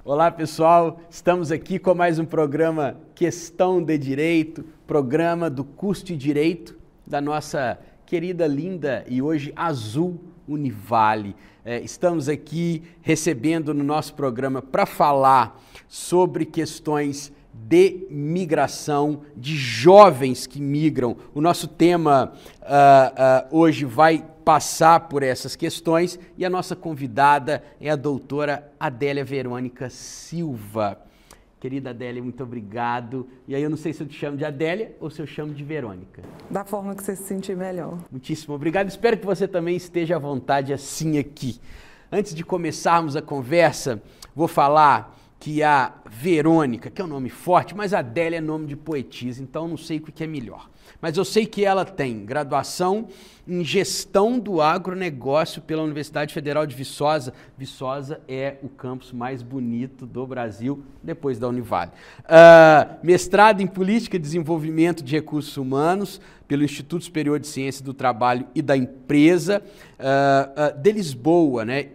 Olá pessoal, estamos aqui com mais um programa Questão de Direito, programa do curso de Direito da nossa querida, linda e hoje azul Univale. Estamos aqui recebendo no nosso programa para falar sobre questões de migração, de jovens que migram. O nosso tema hoje vai passar por essas questões e a nossa convidada é a doutora Adélia Verônica Silva. Querida Adélia, muito obrigado. E aí eu não sei se eu te chamo de Adélia ou se eu chamo de Verônica. Da forma que você se sentir melhor. Muitíssimo obrigado. Espero que você também esteja à vontade assim aqui. Antes de começarmos a conversa, vou falar que a Verônica, que é um nome forte, mas a Adélia é nome de poetisa, então não sei o que é melhor. Mas eu sei que ela tem graduação em Gestão do Agronegócio pela Universidade Federal de Viçosa. Viçosa é o campus mais bonito do Brasil, depois da Univale. Mestrado em Política e Desenvolvimento de Recursos Humanos pelo Instituto Superior de Ciências do Trabalho e da Empresa de Lisboa, né?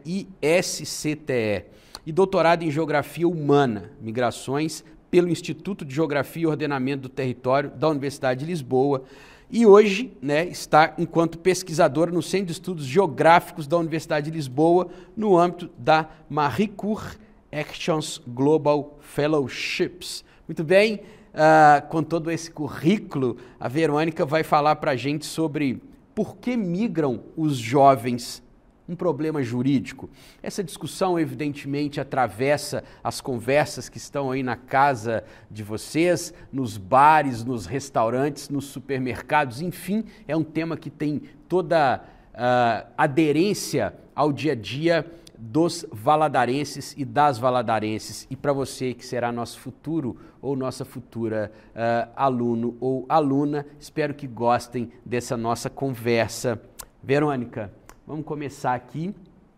ISCTE. E doutorado em Geografia Humana, Migrações, pelo Instituto de Geografia e Ordenamento do Território da Universidade de Lisboa. E hoje, né, está enquanto pesquisadora no Centro de Estudos Geográficos da Universidade de Lisboa, no âmbito da Marie Curie Actions Global Fellowships. Muito bem, com todo esse currículo, a Verônica vai falar para a gente sobre por que migram os jovens. Um problema jurídico. Essa discussão, evidentemente, atravessa as conversas que estão aí na casa de vocês, nos bares, nos restaurantes, nos supermercados, enfim, é um tema que tem toda aderência ao dia a dia dos valadarenses e das valadarenses. E para você que será nosso futuro ou nossa futura aluno ou aluna, espero que gostem dessa nossa conversa. Verônica, vamos começar aqui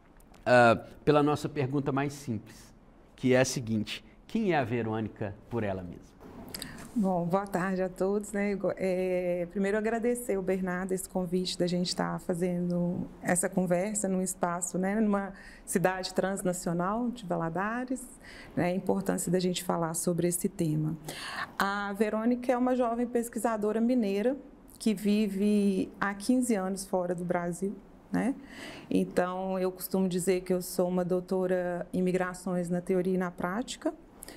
pela nossa pergunta mais simples, que é a seguinte: quem é a Verônica por ela mesma? Bom, boa tarde a todos, né? Primeiro agradecer ao Bernardo esse convite da gente estar fazendo essa conversa num espaço, né, numa cidade transnacional de Valadares, né, a importância da gente falar sobre esse tema. A Verônica é uma jovem pesquisadora mineira que vive há 15 anos fora do Brasil. Né? Então, eu costumo dizer que eu sou uma doutora em migrações na teoria e na prática,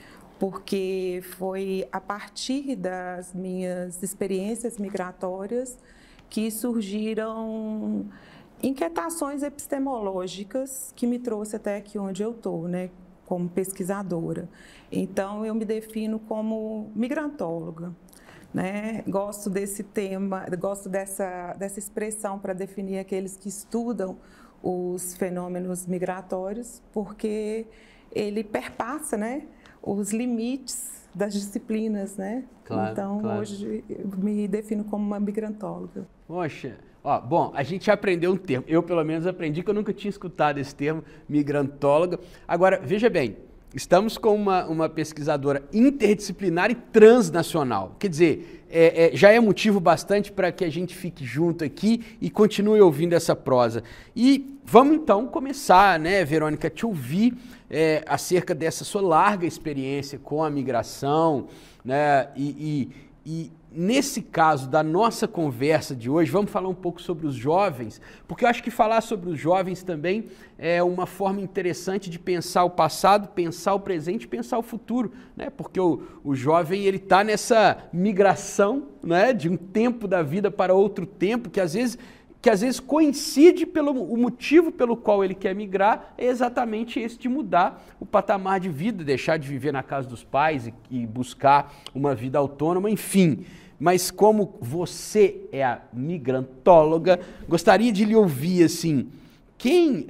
porque foi a partir das minhas experiências migratórias que surgiram inquietações epistemológicas que me trouxe até aqui onde eu estou, né, como pesquisadora. Então, eu me defino como migrantóloga. Né? Gosto desse tema, gosto dessa expressão para definir aqueles que estudam os fenômenos migratórios, porque ele perpassa, né, os limites das disciplinas, né? Claro, então, claro. Hoje eu me defino como uma migrantóloga. Poxa, bom, a gente aprendeu um termo, eu pelo menos aprendi que eu nunca tinha escutado esse termo, migrantóloga. Agora, veja bem, estamos com uma pesquisadora interdisciplinar e transnacional. Quer dizer, já é motivo bastante para que a gente fique junto aqui e continue ouvindo essa prosa. E vamos então começar, né, Verônica, te ouvir acerca dessa sua larga experiência com a migração, né, e nesse caso da nossa conversa de hoje, vamos falar um pouco sobre os jovens, porque eu acho que falar sobre os jovens também é uma forma interessante de pensar o passado, pensar o presente e pensar o futuro, né? Porque o jovem ele está nessa migração, né, de um tempo da vida para outro tempo, que às vezes coincide o motivo pelo qual ele quer migrar é exatamente esse de mudar o patamar de vida, deixar de viver na casa dos pais e buscar uma vida autônoma, enfim. Mas como você é a migrantóloga, gostaria de lhe ouvir, assim, quem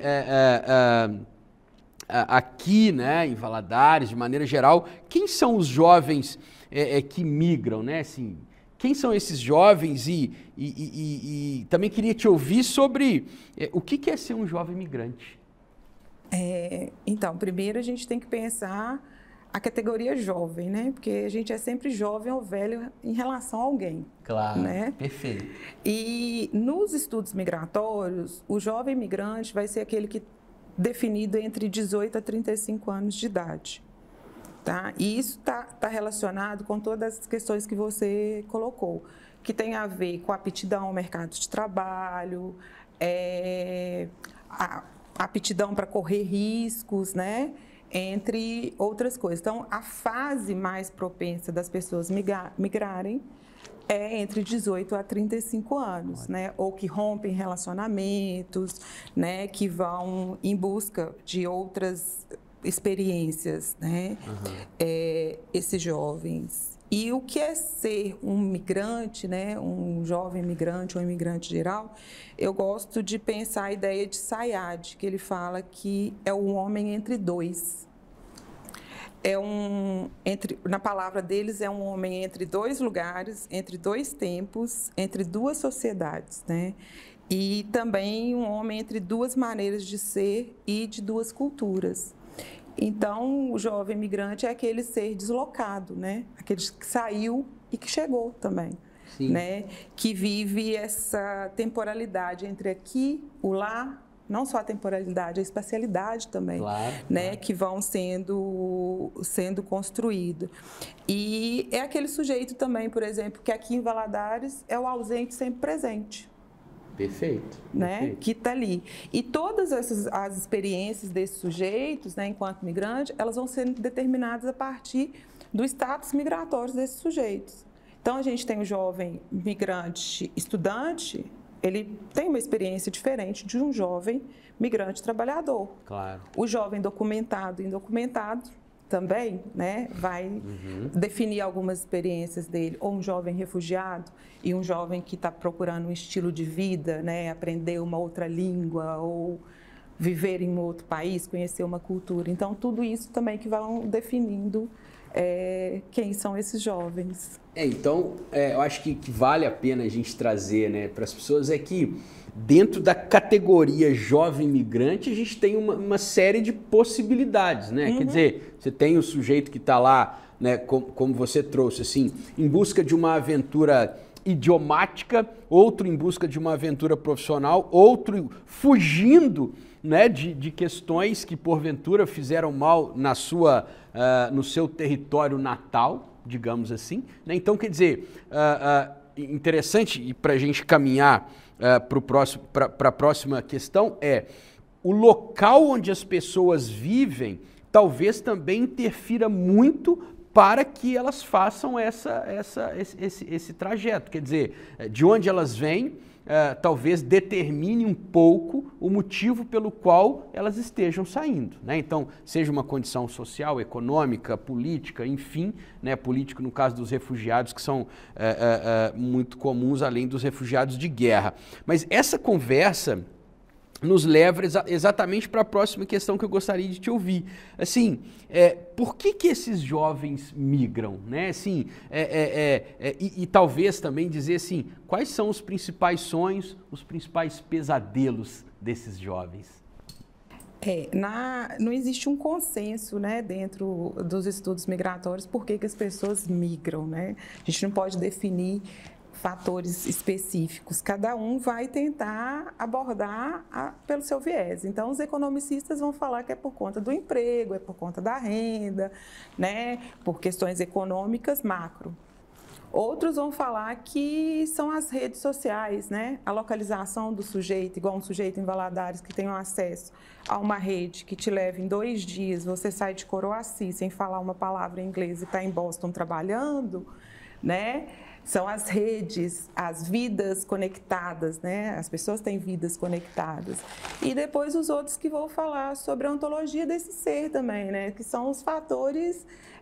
aqui, né, em Valadares, de maneira geral, quem são os jovens que migram, né, assim, quem são esses jovens e também queria te ouvir sobre o que é ser um jovem migrante. Então, primeiro a gente tem que pensar a categoria jovem, né? Porque a gente é sempre jovem ou velho em relação a alguém. Claro, né? Perfeito. E nos estudos migratórios, o jovem migrante vai ser aquele que definido entre 18 a 35 anos de idade. tá? E isso tá relacionado com todas as questões que você colocou, que tem a ver com a aptidão ao mercado de trabalho, a aptidão para correr riscos, né? Entre outras coisas. Então, a fase mais propensa das pessoas migrarem é entre 18 a 35 anos, né? Ou que rompem relacionamentos, né? Que vão em busca de outras experiências, né? Esses jovens. E o que é ser um migrante, né? Um jovem migrante ou um imigrante geral? Eu gosto de pensar a ideia de Sayad, que ele fala que é um homem entre dois. Na palavra deles, é um homem entre dois lugares, entre dois tempos, entre duas sociedades, né? E também um homem entre duas maneiras de ser e de duas culturas. Então, o jovem migrante é aquele ser deslocado, né? Aquele que saiu e que chegou também, né? Que vive essa temporalidade entre aqui, o lá, não só a temporalidade, a espacialidade também, né? Que vão sendo construídos. E é aquele sujeito também, por exemplo, que aqui em Valadares é o ausente sempre presente. Perfeito. Né? Perfeito. Que está ali. E todas as experiências desses sujeitos, né, enquanto migrante, elas vão sendo determinadas a partir do status migratório desses sujeitos. Então, a gente tem o jovem migrante estudante, ele tem uma experiência diferente de um jovem migrante trabalhador. Claro. O jovem documentado e indocumentado também, né, vai definir algumas experiências dele, ou um jovem refugiado e um jovem que está procurando um estilo de vida, né, aprender uma outra língua ou viver em um outro país, conhecer uma cultura. Então, tudo isso também que vão definindo quem são esses jovens. Então, eu acho que vale a pena a gente trazer, né, para as pessoas que dentro da categoria jovem migrante a gente tem uma série de possibilidades, né? Quer dizer, você tem o sujeito que está lá, né, como você trouxe, assim, em busca de uma aventura idiomática, outro em busca de uma aventura profissional, outro fugindo, né, de questões que porventura fizeram mal no seu território natal, digamos assim, né? Então, quer dizer, interessante, e para a gente caminhar para a próxima questão, o local onde as pessoas vivem talvez também interfira muito para que elas façam esse trajeto. Quer dizer, de onde elas vêm, talvez determine um pouco o motivo pelo qual elas estejam saindo, né? Então, seja uma condição social, econômica, política, enfim, né? Político no caso dos refugiados, que são muito comuns, além dos refugiados de guerra. Mas essa conversa nos leva exatamente para a próxima questão que eu gostaria de te ouvir. Assim, por que esses jovens migram, né? Assim, e talvez também dizer assim, quais são os principais sonhos, os principais pesadelos desses jovens? Não existe um consenso, né, dentro dos estudos migratórios por que as pessoas migram, né? A gente não pode definir fatores específicos, cada um vai tentar abordar pelo seu viés. Então, os economicistas vão falar que é por conta do emprego, é por conta da renda, né, por questões econômicas macro. Outros vão falar que são as redes sociais, né, a localização do sujeito, igual um sujeito em Valadares que tem um acesso a uma rede que te leva em 2 dias, você sai de Coroaci sem falar uma palavra em inglês e está em Boston trabalhando, né? São as redes, as vidas conectadas, né? As pessoas têm vidas conectadas. E depois os outros que vão falar sobre a ontologia desse ser também, né? Que são os fatores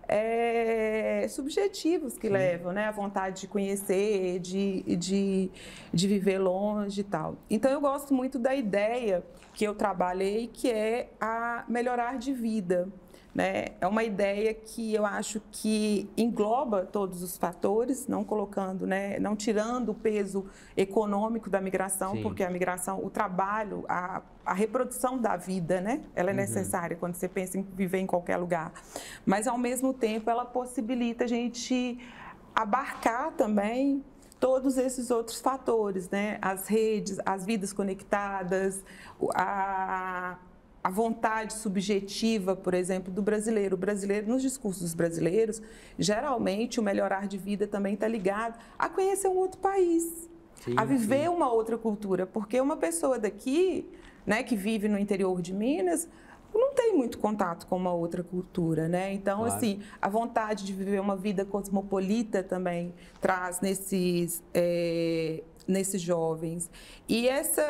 subjetivos que levam, né? A vontade de conhecer, de viver longe e tal. Então, eu gosto muito da ideia que eu trabalhei, que é a melhorar de vida. Né? É uma ideia que eu acho que engloba todos os fatores, não colocando, né, não tirando o peso econômico da migração, Sim. porque a migração, o trabalho, a reprodução da vida, né, ela é necessária quando você pensa em viver em qualquer lugar. Mas, ao mesmo tempo, ela possibilita a gente abarcar também todos esses outros fatores, né? As redes, as vidas conectadas, a a vontade subjetiva, por exemplo, do brasileiro. O brasileiro, nos discursos dos brasileiros, geralmente o melhorar de vida também está ligado a conhecer um outro país, a viver uma outra cultura, porque uma pessoa daqui, né, que vive no interior de Minas, não tem muito contato com uma outra cultura, né? Então, assim, a vontade de viver uma vida cosmopolita também traz nesses jovens. E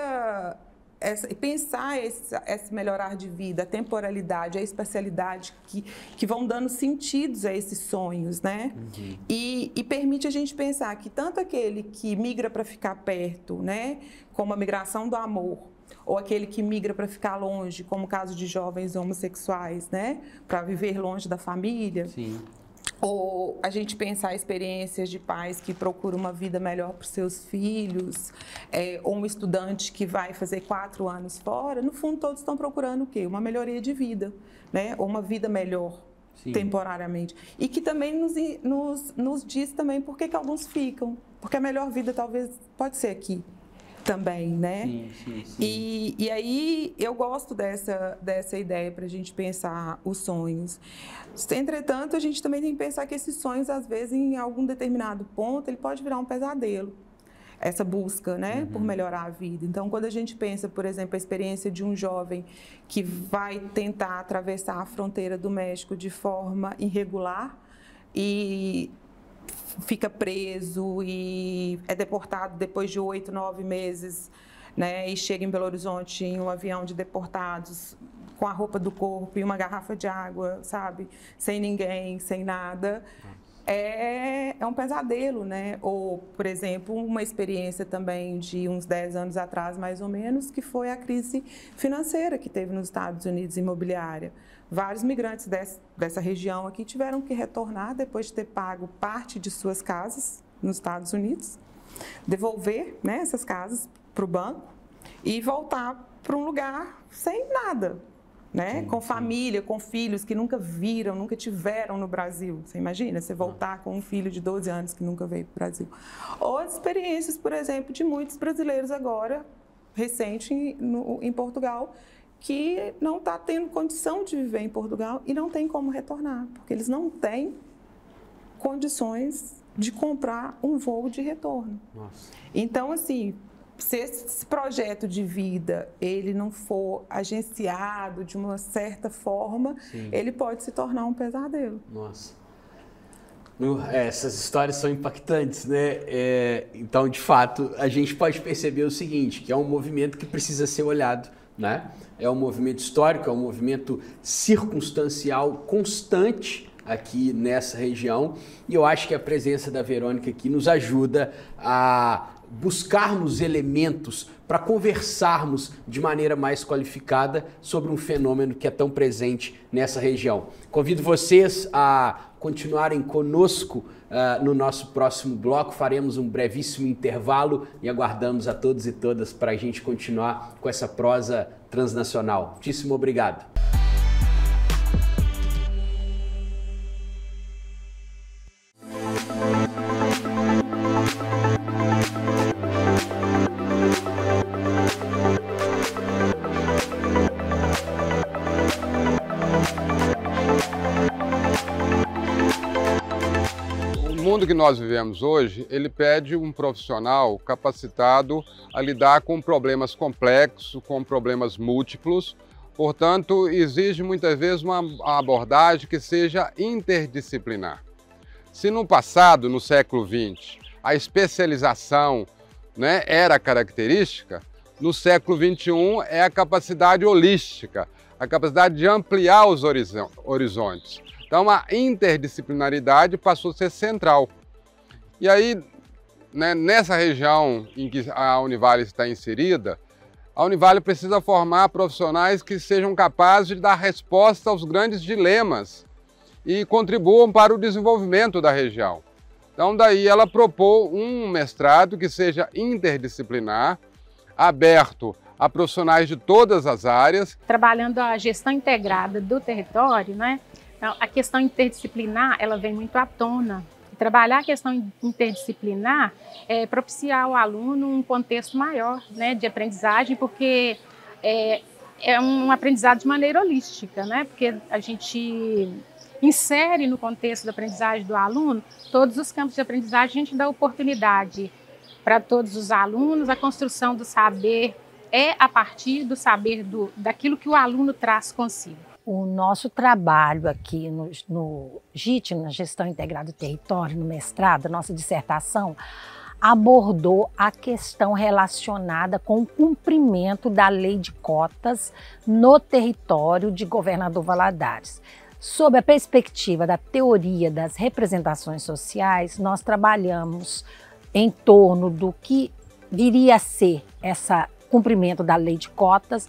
pensar esse melhorar de vida, a temporalidade, a espacialidade que vão dando sentidos a esses sonhos, né? E permite a gente pensar que tanto aquele que migra para ficar perto, né, como a migração do amor, ou aquele que migra para ficar longe, como o caso de jovens homossexuais, né, para viver longe da família. Sim. Ou a gente pensar experiências de pais que procuram uma vida melhor para os seus filhos, ou um estudante que vai fazer 4 anos fora, no fundo todos estão procurando o quê? Uma melhoria de vida, né? Ou uma vida melhor, sim, temporariamente. E que também nos diz também por que alguns ficam, porque a melhor vida talvez pode ser aqui também, né? Sim. E aí eu gosto dessa ideia para a gente pensar os sonhos. Entretanto, a gente também tem que pensar que esses sonhos, às vezes, em algum determinado ponto, ele pode virar um pesadelo. Essa busca, né, por melhorar a vida. Então, quando a gente pensa, por exemplo, a experiência de um jovem que vai tentar atravessar a fronteira do México de forma irregular e fica preso e é deportado depois de 8, 9 meses, né, e chega em Belo Horizonte em um avião de deportados com a roupa do corpo e uma garrafa de água, sabe? Sem ninguém, sem nada. É um pesadelo, né? Ou, por exemplo, uma experiência também de uns 10 anos atrás, mais ou menos, que foi a crise financeira que teve nos Estados Unidos, imobiliária. Vários migrantes dessa região aqui tiveram que retornar depois de ter pago parte de suas casas nos Estados Unidos, devolver, né, essas casas para o banco e voltar para um lugar sem nada, né? Com família, com filhos que nunca viram, nunca tiveram no Brasil. Você imagina, você voltar com um filho de 12 anos que nunca veio para o Brasil. Ou as experiências, por exemplo, de muitos brasileiros agora, recente em Portugal, que não está tendo condição de viver em Portugal e não tem como retornar, porque eles não têm condições de comprar um voo de retorno. Nossa. Então, assim, se esse projeto de vida ele não for agenciado de uma certa forma, sim, ele pode se tornar um pesadelo. Nossa. Essas histórias são impactantes, né? Então, de fato, a gente pode perceber o seguinte, que é um movimento que precisa ser olhado, né? É um movimento histórico, é um movimento circunstancial constante aqui nessa região, e eu acho que a presença da Verônica aqui nos ajuda a buscarmos elementos para conversarmos de maneira mais qualificada sobre um fenômeno que é tão presente nessa região. Convido vocês a continuarem conosco no nosso próximo bloco. Faremos um brevíssimo intervalo e aguardamos a todos e todas para a gente continuar com essa prosa transnacional. Muitíssimo obrigado. O mundo que nós vivemos hoje, ele pede um profissional capacitado a lidar com problemas complexos, com problemas múltiplos. Portanto, exige muitas vezes uma abordagem que seja interdisciplinar. Se no passado, no século XX, a especialização, né, era característica, no século XXI é a capacidade holística, a capacidade de ampliar os horizontes. Então, a interdisciplinaridade passou a ser central. E aí, né, nessa região em que a Univale está inserida, a Univale precisa formar profissionais que sejam capazes de dar resposta aos grandes dilemas e contribuam para o desenvolvimento da região. Então, daí ela propôs um mestrado que seja interdisciplinar, aberto a profissionais de todas as áreas. Trabalhando a gestão integrada do território, né? Então, a questão interdisciplinar, ela vem muito à tona. Trabalhar a questão interdisciplinar é propiciar ao aluno um contexto maior, né, de aprendizagem, porque é um aprendizado de maneira holística, né? Porque a gente insere no contexto da aprendizagem do aluno todos os campos de aprendizagem, a gente dá oportunidade para todos os alunos, a construção do saber é a partir do saber daquilo que o aluno traz consigo. O nosso trabalho aqui no GIT, na Gestão Integrada do Território, no mestrado, a nossa dissertação, abordou a questão relacionada com o cumprimento da lei de cotas no território de Governador Valadares. Sob a perspectiva da teoria das representações sociais, nós trabalhamos em torno do que viria a ser esse cumprimento da lei de cotas,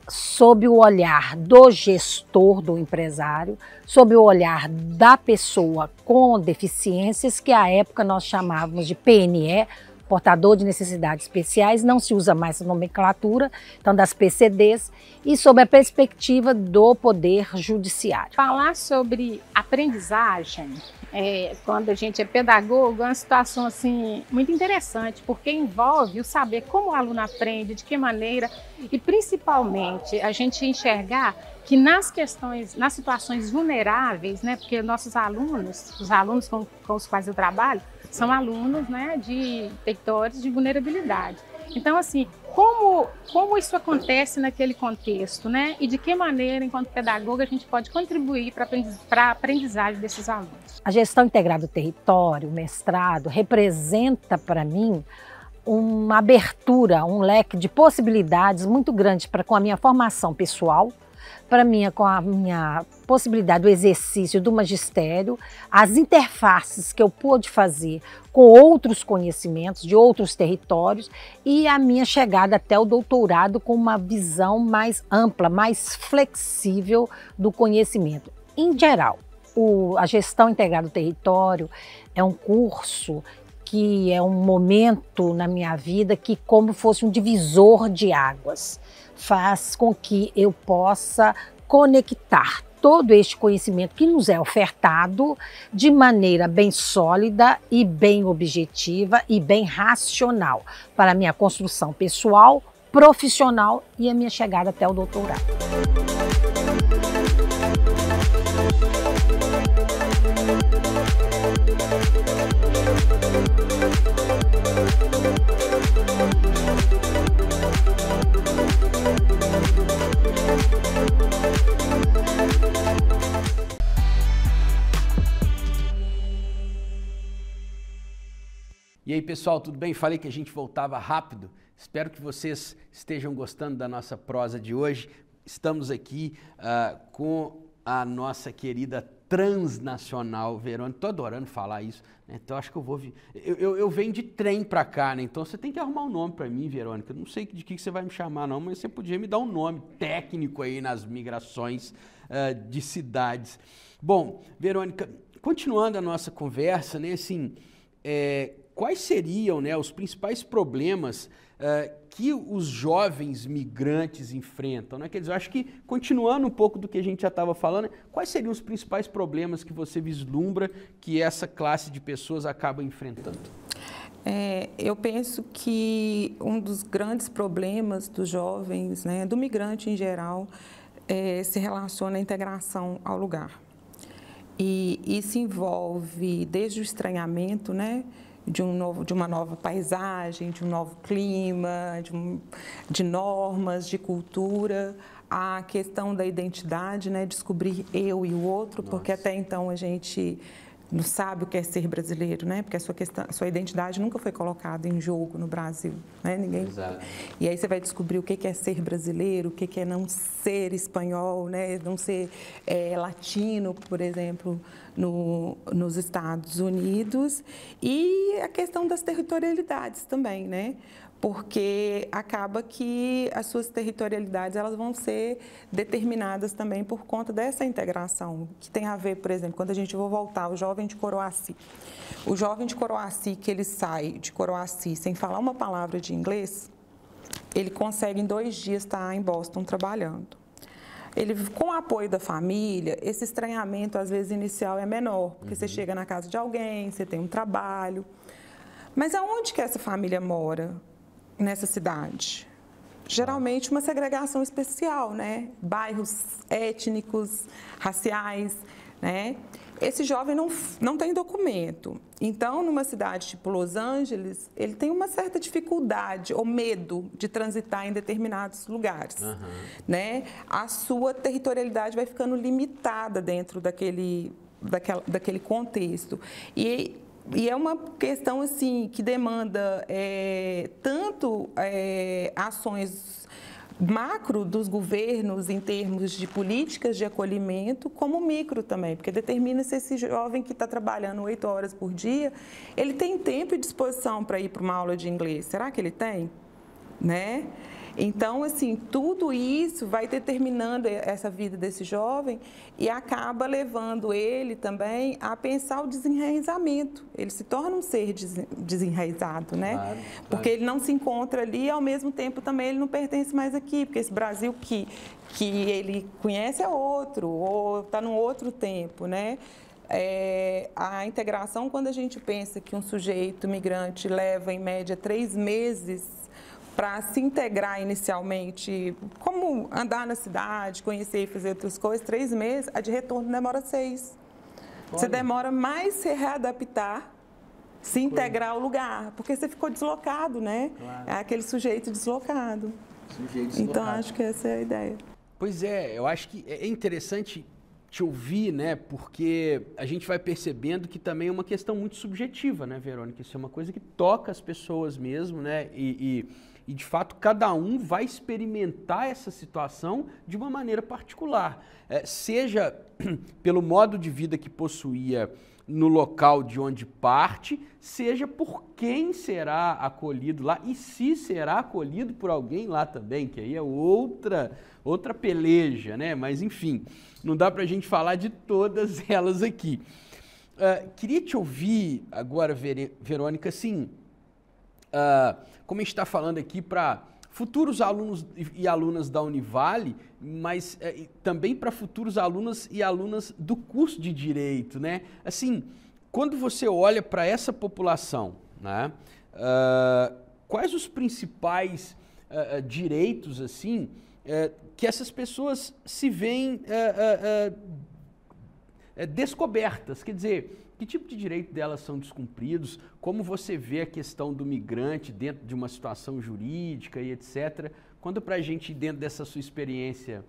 sob o olhar do gestor, do empresário, sob o olhar da pessoa com deficiências, que à época nós chamávamos de PNE, portador de necessidades especiais, não se usa mais essa nomenclatura, então das PCDs, e sob a perspectiva do Poder Judiciário. Falar sobre aprendizagem, quando a gente é pedagogo, é uma situação assim, muito interessante, porque envolve o saber como o aluno aprende, de que maneira, e principalmente a gente enxergar que nas situações vulneráveis, né, porque nossos alunos, os alunos com os quais eu trabalho, são alunos, né, de territórios de vulnerabilidade. Então, assim, como isso acontece naquele contexto, né? E de que maneira, enquanto pedagoga, a gente pode contribuir para a aprendizagem desses alunos? A Gestão Integrada do Território, o mestrado, representa para mim uma abertura, um leque de possibilidades muito grande com a minha formação pessoal, com a minha possibilidade do exercício do magistério, as interfaces que eu pude fazer com outros conhecimentos de outros territórios e a minha chegada até o doutorado com uma visão mais ampla, mais flexível do conhecimento. Em geral, a Gestão Integrada do Território é um curso que é um momento na minha vida que, como fosse um divisor de águas, faz com que eu possa conectar todo este conhecimento que nos é ofertado de maneira bem sólida e bem objetiva e bem racional para a minha construção pessoal, profissional e a minha chegada até o doutorado. E aí, pessoal, tudo bem? Falei que a gente voltava rápido. Espero que vocês estejam gostando da nossa prosa de hoje. Estamos aqui com a nossa querida transnacional Verônica. Estou adorando falar isso, né? Então acho que eu vou... Eu venho de trem para cá, né? Então você tem que arrumar um nome para mim, Verônica. Eu não sei de que você vai me chamar, não, mas você podia me dar um nome técnico aí nas migrações de cidades. Bom, Verônica, continuando a nossa conversa, né? Assim, quais seriam, né, os principais problemas que os jovens migrantes enfrentam, né? Quer dizer, eu acho que, continuando um pouco do que a gente já estava falando, quais seriam os principais problemas que você vislumbra que essa classe de pessoas acaba enfrentando? Eu penso que um dos grandes problemas dos jovens, né, do migrante em geral, se relaciona à integração ao lugar. E isso envolve desde o estranhamento, né, de uma nova paisagem, de um novo clima, de normas, de cultura, a questão da identidade, né, descobrir eu e o outro, porque até então a gente não sabe o que é ser brasileiro, né? Porque a sua identidade nunca foi colocada em jogo no Brasil, né? Ninguém. Exato. E aí você vai descobrir o que é ser brasileiro, o que é não ser espanhol, né? Não ser latino, por exemplo, nos Estados Unidos, e a questão das territorialidades também, né? Porque acaba que as suas territorialidades elas vão ser determinadas também por conta dessa integração, que tem a ver, por exemplo, quando a gente vai voltar, o jovem de Coroaci. O jovem de Coroaci, que ele sai de Coroaci sem falar uma palavra de inglês, ele consegue em 2 dias estar em Boston trabalhando. Ele, com o apoio da família, esse estranhamento, às vezes, inicial é menor, porque você chega na casa de alguém, você tem um trabalho. Mas aonde que essa família mora? Nessa cidade, geralmente uma segregação especial, né? Bairros étnicos, raciais, né? Esse jovem não tem documento. Então, numa cidade tipo Los Angeles, ele tem uma certa dificuldade ou medo de transitar em determinados lugares, né? A sua territorialidade vai ficando limitada dentro daquele contexto. E é uma questão assim que demanda tanto ações macro dos governos em termos de políticas de acolhimento, como micro também, porque determina se esse jovem que está trabalhando 8 horas por dia, ele tem tempo e disposição para ir para uma aula de inglês. Será que ele tem? Né? Então, assim, tudo isso vai determinando essa vida desse jovem e acaba levando ele também a pensar o desenraizamento. Ele se torna um ser desenraizado, né? Claro. Porque ele não se encontra ali e, ao mesmo tempo, também ele não pertence mais aqui, porque esse Brasil que ele conhece é outro, ou está num outro tempo, né? A integração, quando a gente pensa que um sujeito migrante leva, em média, 3 meses para se integrar inicialmente, como andar na cidade, conhecer e fazer outras coisas, 3 meses, a de retorno demora 6. Olha. Você demora mais se readaptar, se integrar ao lugar, porque você ficou deslocado, né? Claro. É aquele sujeito deslocado. Então, acho que essa é a ideia. Pois é, eu acho que é interessante te ouvir, né? Porque a gente vai percebendo que também é uma questão muito subjetiva, né, Verônica? Isso é uma coisa que toca as pessoas mesmo, né? E de fato, cada um vai experimentar essa situação de uma maneira particular. Seja pelo modo de vida que possuía no local de onde parte, seja por quem será acolhido lá e se será acolhido por alguém lá também, que aí é outra peleja, né? Mas enfim, não dá pra gente falar de todas elas aqui. Queria te ouvir agora, Verônica, assim, como a gente está falando aqui para futuros alunos e alunas da Univale, mas também para futuros alunos e alunas do curso de Direito, né? Assim, quando você olha para essa população, né, quais os principais direitos, assim, que essas pessoas se veem descobertas? Quer dizer, que tipo de direito delas são descumpridos? Como você vê a questão do migrante dentro de uma situação jurídica e etc. Conta pra gente, dentro dessa sua experiência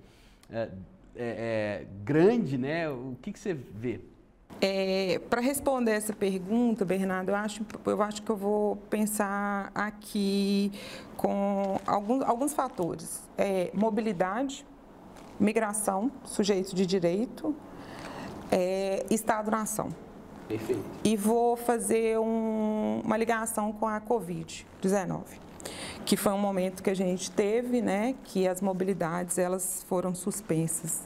grande, né? O que você vê? Para responder essa pergunta, Bernardo, eu acho que eu vou pensar aqui com alguns fatores. Mobilidade, migração, sujeito de direito, Estado-nação. Perfeito. E vou fazer uma ligação com a Covid-19, que foi um momento que a gente teve, né, que as mobilidades elas foram suspensas.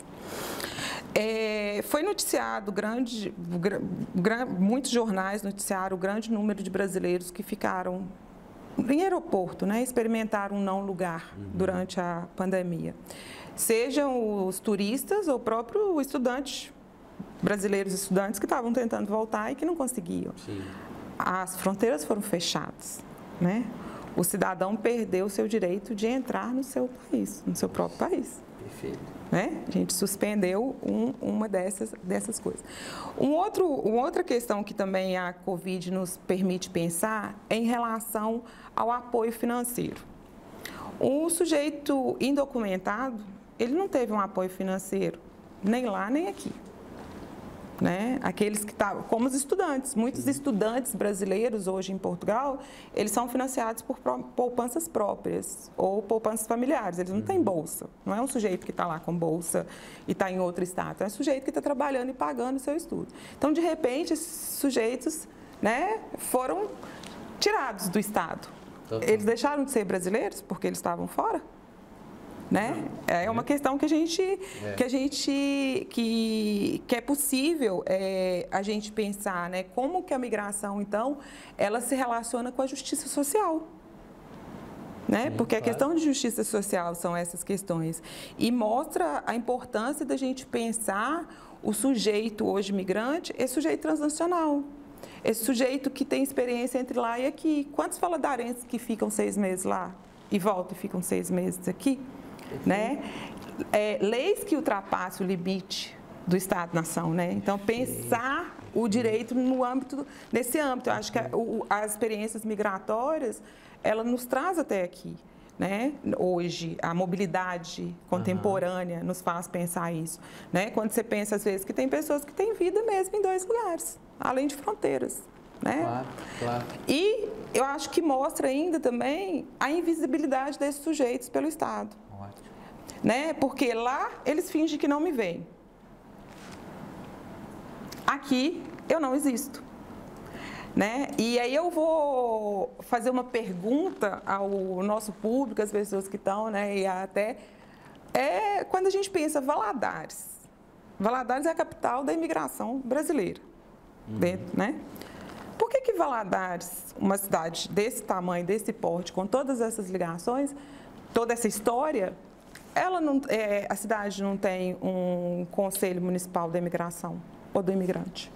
Foi noticiado, muitos jornais noticiaram o grande número de brasileiros que ficaram em aeroporto, né, experimentaram um não lugar durante a pandemia. Sejam os turistas ou o próprio estudante, brasileiros estudantes que estavam tentando voltar e que não conseguiam. Sim. As fronteiras foram fechadas, né? O cidadão perdeu o seu direito de entrar no seu país, no seu próprio país. Perfeito. Né? A gente suspendeu uma dessas coisas. Uma outra questão que também a Covid nos permite pensar é em relação ao apoio financeiro. O sujeito indocumentado, ele não teve um apoio financeiro, nem lá nem aqui. Né? Aqueles que estavam, como os estudantes, muitos estudantes brasileiros hoje em Portugal, eles são financiados por poupanças próprias ou poupanças familiares, eles não têm bolsa, não é um sujeito que está lá com bolsa e está em outro estado, é um sujeito que está trabalhando e pagando o seu estudo. Então, de repente, esses sujeitos, né, foram tirados do Estado. Eles deixaram de ser brasileiros porque eles estavam fora? Né? É uma questão que é possível a gente pensar, né? Como que a migração, então, ela se relaciona com a justiça social. Né? Sim, porque a questão de justiça social são essas questões. E mostra a importância da gente pensar o sujeito hoje migrante, esse sujeito transnacional. Esse sujeito que tem experiência entre lá e aqui. Quantos valadarenses que ficam 6 meses lá? e voltam e ficam 6 meses aqui, né? Leis que ultrapassam o limite do Estado-nação, né? Então, pensar o direito nesse âmbito. Eu acho que as experiências migratórias, ela nos traz até aqui, né? Hoje, a mobilidade contemporânea nos faz pensar isso, né? Quando você pensa, às vezes, que tem pessoas que têm vida mesmo em 2 lugares, além de fronteiras, né? Claro, claro. E eu acho que mostra ainda também a invisibilidade desses sujeitos pelo Estado. Ótimo. Né? Porque lá eles fingem que não me veem. Aqui eu não existo. Né? E aí eu vou fazer uma pergunta ao nosso público, às pessoas que estão, né? E até quando a gente pensa Valadares. Valadares é a capital da imigração brasileira. Dentro, né? Por que Valadares, uma cidade desse tamanho, desse porte, com todas essas ligações, toda essa história, a cidade não tem um conselho municipal da imigração ou do imigrante?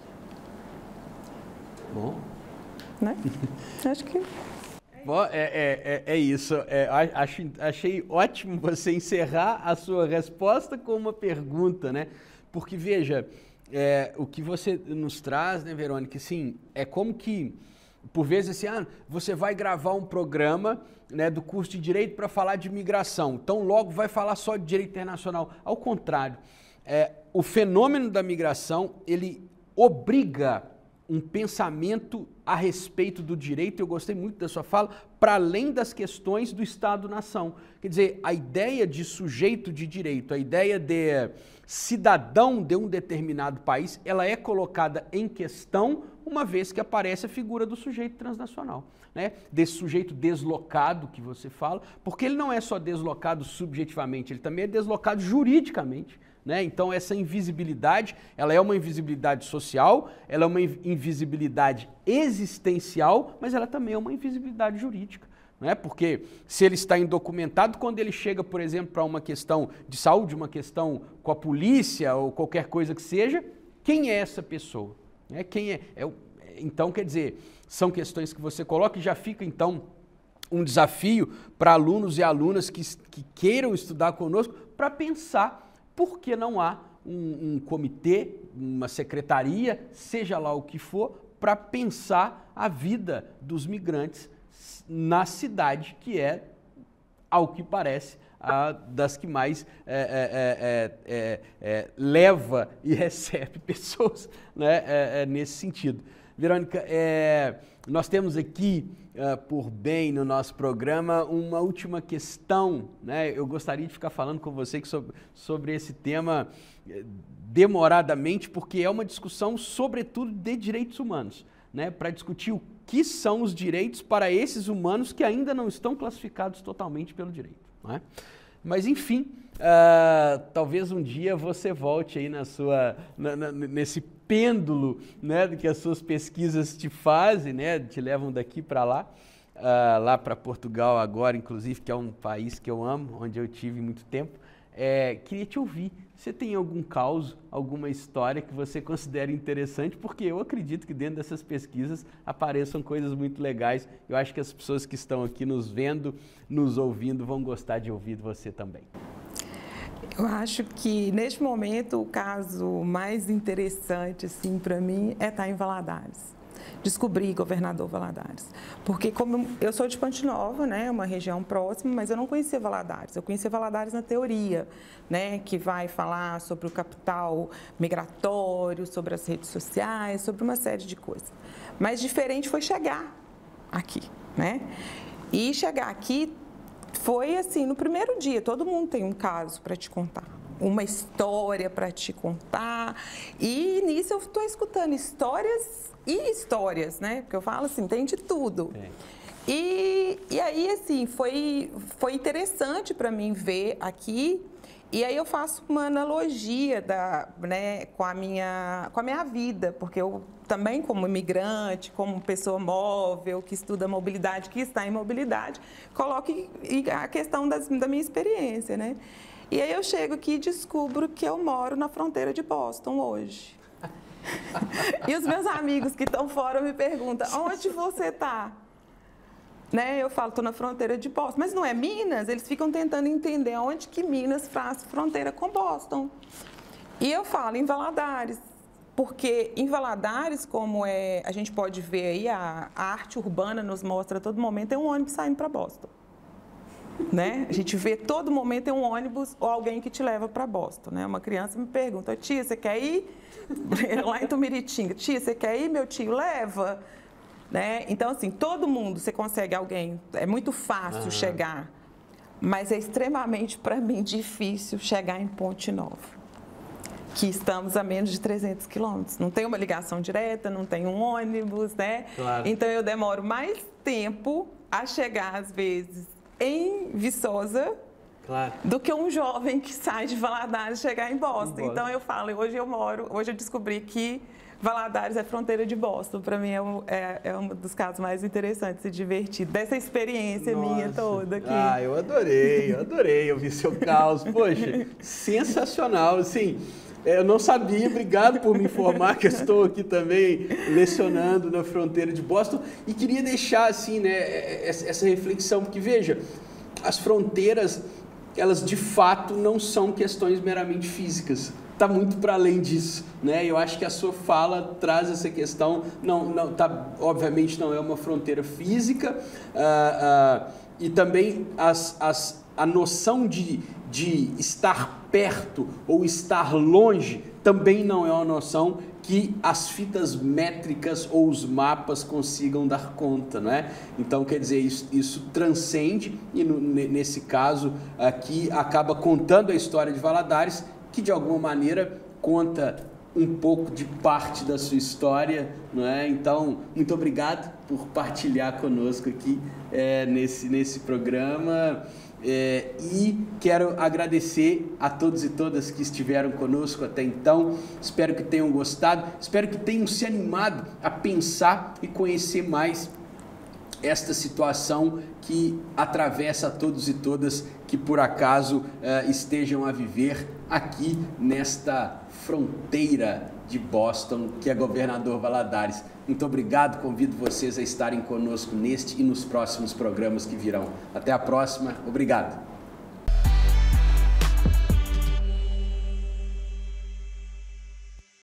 Bom. Né? Acho que... Bom, é isso. Achei ótimo você encerrar a sua resposta com uma pergunta, né? Porque, veja, o que você nos traz, né, Verônica, assim, é como que, por vezes, assim, você vai gravar um programa, né, do curso de Direito para falar de migração, então logo vai falar só de Direito Internacional. Ao contrário, o fenômeno da migração, ele obriga um pensamento a respeito do direito, eu gostei muito da sua fala, para além das questões do Estado-nação. Quer dizer, a ideia de sujeito de direito, a ideia de cidadão de um determinado país, ela é colocada em questão uma vez que aparece a figura do sujeito transnacional, né? Desse sujeito deslocado que você fala, porque ele não é só deslocado subjetivamente, ele também é deslocado juridicamente. Né? Então essa invisibilidade, ela é uma invisibilidade social, ela é uma invisibilidade existencial, mas ela também é uma invisibilidade jurídica. Né? Porque se ele está indocumentado, quando ele chega, por exemplo, para uma questão de saúde, uma questão com a polícia ou qualquer coisa que seja, quem é essa pessoa? Né? Então, quer dizer, são questões que você coloca e já fica, então, um desafio para alunos e alunas que queiram estudar conosco para pensar por que não há um comitê, uma secretaria, seja lá o que for, para pensar a vida dos migrantes na cidade, que é, ao que parece, a das que mais leva e recebe pessoas, né, nesse sentido. Verônica, nós temos aqui, por bem no nosso programa, uma última questão, né? Eu gostaria de ficar falando com você sobre esse tema demoradamente, porque é uma discussão, sobretudo, de direitos humanos, né? Para discutir o que são os direitos para esses humanos que ainda não estão classificados totalmente pelo direito, não é? Mas, enfim, talvez um dia você volte aí nesse pêndulo, né, que as suas pesquisas te fazem, né, te levam daqui para lá, lá para Portugal agora, inclusive, que é um país que eu amo, onde eu tive muito tempo. Queria te ouvir. Você tem algum caso, alguma história que você considera interessante? Porque eu acredito que dentro dessas pesquisas apareçam coisas muito legais. Eu acho que as pessoas que estão aqui nos vendo, nos ouvindo, vão gostar de ouvir você também. Eu acho que, neste momento, o caso mais interessante, assim, para mim, é estar em Valadares. Descobri Governador Valadares. Porque como eu sou de Ponte Nova, né, uma região próxima, mas eu não conhecia Valadares. Eu conhecia Valadares na teoria, né, que vai falar sobre o capital migratório, sobre as redes sociais, sobre uma série de coisas. Mas diferente foi chegar aqui, né? E chegar aqui foi assim, no primeiro dia, todo mundo tem um caso para te contar, uma história para te contar. E nisso eu estou escutando histórias e histórias, né? Porque eu falo assim, tem de tudo. E aí, assim, foi interessante para mim ver aqui. E aí eu faço uma analogia né, com a minha vida, porque eu também, como imigrante, como pessoa móvel, que estuda mobilidade, que está em mobilidade, coloco a questão da minha experiência, né? E aí eu chego aqui e descubro que eu moro na fronteira de Boston hoje. E os meus amigos que estão fora me perguntam, onde você está? né? Eu falo, estou na fronteira de Boston, mas não é Minas? Eles ficam tentando entender onde que Minas faz fronteira com Boston. E eu falo em Valadares, porque em Valadares, como a gente pode ver aí, a arte urbana nos mostra a todo momento, tem um ônibus saindo para Boston. Né? A gente vê todo momento tem um ônibus ou alguém que te leva para Boston, né? Uma criança me pergunta, tia, você quer ir? Lá em Tumiritinga, tia, você quer ir? Meu tio leva. Né? Então, assim, todo mundo, você consegue alguém, é muito fácil chegar, mas é extremamente, para mim, difícil chegar em Ponte Nova, que estamos a menos de 300 quilômetros. Não tem uma ligação direta, não tem um ônibus, né? Claro. Então, eu demoro mais tempo a chegar, às vezes, em Viçosa, claro, do que um jovem que sai de Valadares chegar em Boston. Então, eu falo, hoje eu descobri que Valadares é fronteira de Boston. Para mim é um dos casos mais interessantes e divertidos, dessa experiência minha toda aqui. Ah, eu adorei ouvir seu caos. Poxa, sensacional, assim. Eu não sabia, obrigado por me informar que eu estou aqui também lecionando na fronteira de Boston e queria deixar assim, né, essa reflexão, porque veja, as fronteiras, elas de fato não são questões meramente físicas, está muito para além disso, né? Eu acho que a sua fala traz essa questão, obviamente não é uma fronteira física, e também a noção de estar perto ou estar longe também não é uma noção que as fitas métricas ou os mapas consigam dar conta, não é? Então, quer dizer, isso transcende e nesse caso aqui acaba contando a história de Valadares, que de alguma maneira conta um pouco de parte da sua história, não é? Então, muito obrigado por partilhar conosco aqui nesse programa. E quero agradecer a todos e todas que estiveram conosco até então. Espero que tenham gostado, espero que tenham se animado a pensar e conhecer mais esta situação que atravessa a todos e todas que por acaso estejam a viver aqui nesta fronteira de Boston, que é Governador Valadares. Muito obrigado, convido vocês a estarem conosco neste e nos próximos programas que virão. Até a próxima, obrigado.